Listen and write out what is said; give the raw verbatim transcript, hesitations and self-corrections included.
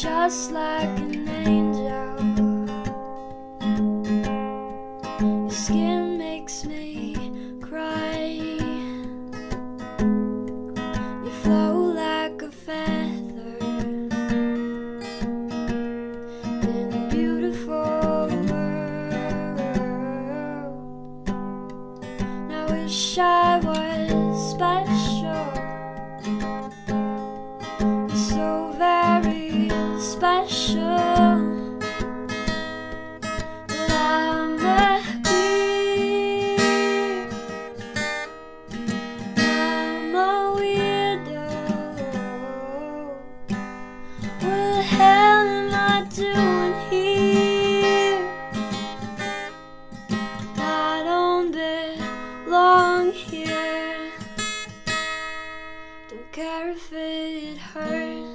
just like an angel. Your skin makes me cry. You flow like a feather in a beautiful world. Now I wish I was special, so very special. But I'm a queen, I'm a weirdo. What the hell am I doing here? I don't belong here. Don't care if it hurts.